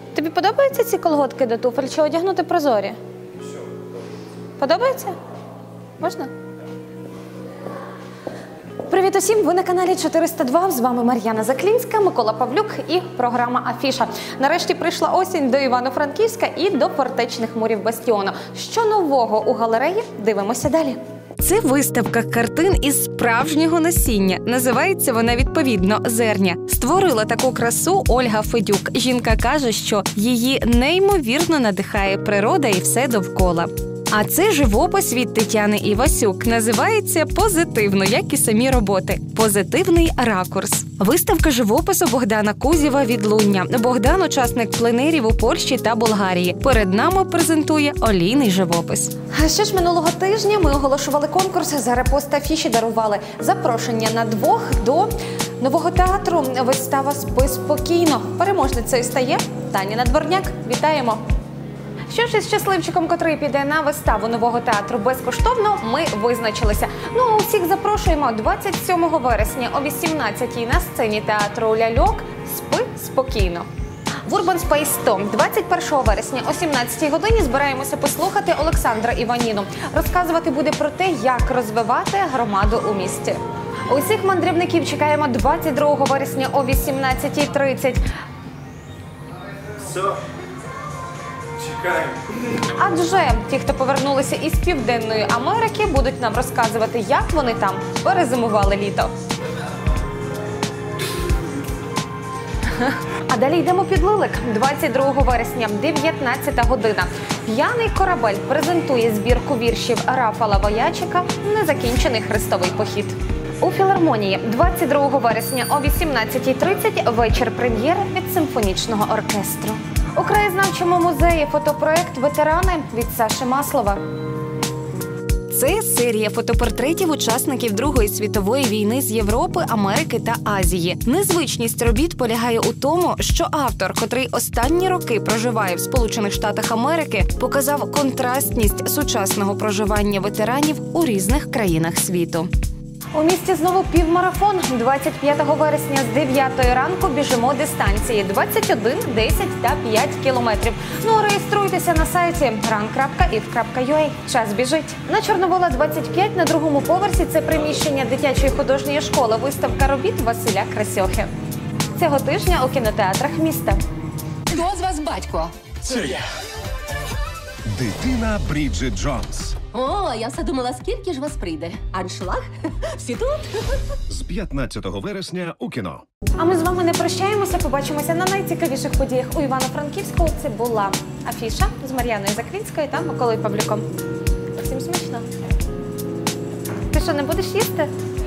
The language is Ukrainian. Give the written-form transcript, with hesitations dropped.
Тобі подобаються ці колготки до туфель чи одягнути прозорі? Подобається? Можна? Привіт усім! Ви на каналі 402. З вами Мар'яна Заклінська, Микола Павлюк і програма «Афіша». Нарешті прийшла осінь до Івано-Франківська і до фортечних мурів Бастіону. Що нового у галереї? Дивимося далі. Це виставка картин із справжнього насіння. Називається вона відповідно «Зерня». Створила таку красу Ольга Федюк. Жінка каже, що її неймовірно надихає природа і все довкола. А це живопис від Тетяни Івасюк. Називається «Позитивно», як і самі роботи. «Позитивний ракурс». Виставка живопису Богдана Кузєва «Відлуння». Богдан – учасник пленерів у Польщі та Болгарії. Перед нами презентує олійний живопис. А ще ж минулого тижня ми оголошували конкурс, за репост афіші дарували запрошення на 2 до нового театру. Вистава «Спи спокійно». Переможницею стає Таня Надворняк. Вітаємо! Що ж із щасливчиком, котрий піде на виставу нового театру безкоштовно, ми визначилися. Ну, а усіх запрошуємо 27 вересня о 18-й на сцені театру «Ляльок» «Спи спокійно». В Urban Space 100 21 вересня о 17-й годині збираємося послухати Олександра Іваніну. Розказувати буде про те, як розвивати громаду у місті. Усіх мандрівників чекаємо 22 вересня о 18:30. Все. Чекаємо. Адже ті, хто повернулися із Південної Америки, будуть нам розказувати, як вони там перезимували літо. А далі йдемо під Лилик. 22 вересня, 19 година. «П'яний корабель» презентує збірку віршів Рафала Воячика «Незакінчений хрестовий похід». У філармонії 22 вересня о 18:30 вечір прем'єри від симфонічного оркестру. У краєзнавчому музеї фотопроект «Ветерани» від Саші Маслова. Це серія фотопортретів учасників Другої світової війни з Європи, Америки та Азії. Незвичність робіт полягає у тому, що автор, котрий останні роки проживає в Сполучених Штатах Америки, показав контрастність сучасного проживання ветеранів у різних країнах світу. У місті знову півмарафон. 25 вересня з 9 ранку біжимо дистанції 21, 10 та 5 кілометрів. Ну, реєструйтеся на сайті run.if.ua. Час біжить. На Чорновола 25 на 2-му поверсі це приміщення дитячої художньої школи. Виставка робіт Василя Красьохи. Цього тижня у кінотеатрах міста. Хто з вас батько? Це я. Дитина Бріджит Джонс. О, я все думала, скільки ж вас прийде. Аншлаг? Всі тут? З 15 вересня у кіно. А ми з вами не прощаємося, побачимося на найцікавіших подіях у Івано-Франківську. Це була Афіша з Мар'яною Заклінською та Миколою Павлюком. Всім смачно. Ти що, не будеш їсти?